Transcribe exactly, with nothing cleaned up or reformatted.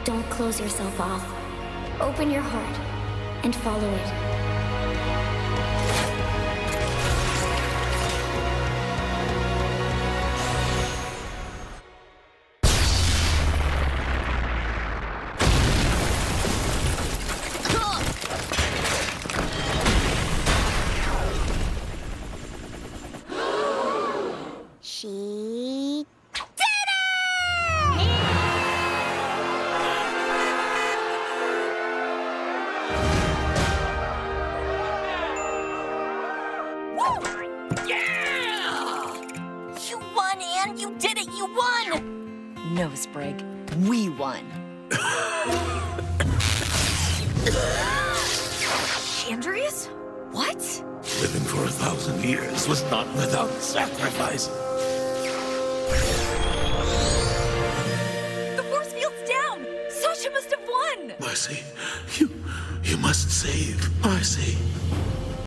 Don't close yourself off. Open your heart and follow it. She did it! Woo! Yeah! You won, Anne! You did it! You won! Nosebreak, we won. Andreas? What? Living for a thousand years was not without sacrifice. The force field's down! Sasha must have won! Marcy, you... you must save Marcy.